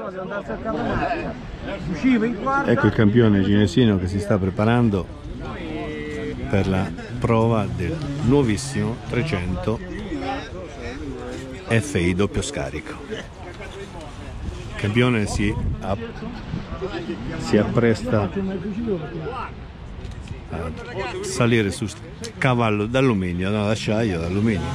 Ecco il campione cinesino che si sta preparando per la prova del nuovissimo 300 FI doppio scarico. Il campione si appresta a salire su cavallo d'alluminio, no, d'acciaio, d'alluminio.